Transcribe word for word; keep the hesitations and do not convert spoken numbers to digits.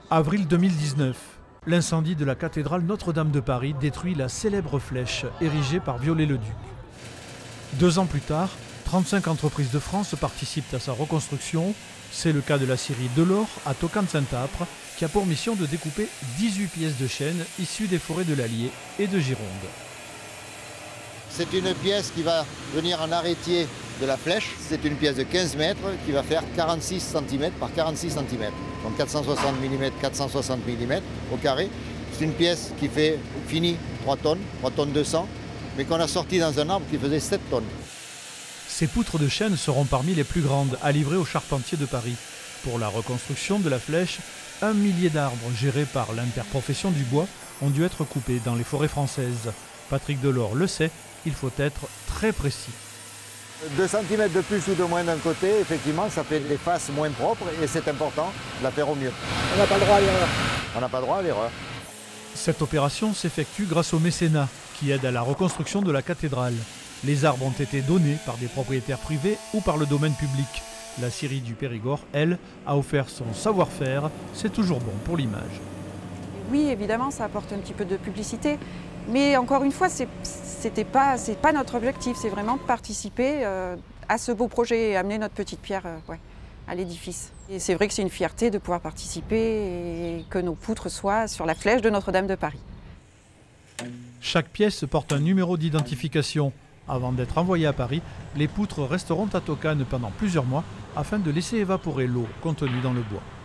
Avril deux mille dix-neuf. L'incendie de la cathédrale Notre-Dame de Paris détruit la célèbre flèche érigée par Viollet-le-Duc. Deux ans plus tard, trente-cinq entreprises de France participent à sa reconstruction. C'est le cas de la scierie Delors à Tocan-de-Saint-Apre qui a pour mission de découper dix-huit pièces de chêne issues des forêts de l'Allier et de Gironde. C'est une pièce qui va venir en arrêtier de la flèche. C'est une pièce de quinze mètres qui va faire quarante-six centimètres par quarante-six centimètres. Donc quatre cent soixante millimètres, quatre cent soixante millimètres au carré. C'est une pièce qui fait fini trois tonnes, trois tonnes deux cents, mais qu'on a sorti dans un arbre qui faisait sept tonnes. Ces poutres de chêne seront parmi les plus grandes à livrer aux charpentiers de Paris. Pour la reconstruction de la flèche, un millier d'arbres gérés par l'interprofession du bois ont dû être coupés dans les forêts françaises. Patrick Delors le sait, il faut être très précis. deux centimètres de plus ou de moins d'un côté, effectivement, ça fait des faces moins propres et c'est important de la faire au mieux. On n'a pas le droit à l'erreur. On n'a pas le droit à l'erreur. Cette opération s'effectue grâce au mécénat qui aide à la reconstruction de la cathédrale. Les arbres ont été donnés par des propriétaires privés ou par le domaine public. La scierie du Périgord, elle, a offert son savoir-faire. C'est toujours bon pour l'image. Oui, évidemment, ça apporte un petit peu de publicité. Mais encore une fois, ce n'est pas, pas notre objectif. C'est vraiment de participer euh, à ce beau projet et amener notre petite pierre euh, ouais, à l'édifice. Et c'est vrai que c'est une fierté de pouvoir participer et que nos poutres soient sur la flèche de Notre-Dame de Paris. Chaque pièce porte un numéro d'identification. Avant d'être envoyées à Paris, les poutres resteront à Tocane pendant plusieurs mois afin de laisser évaporer l'eau contenue dans le bois.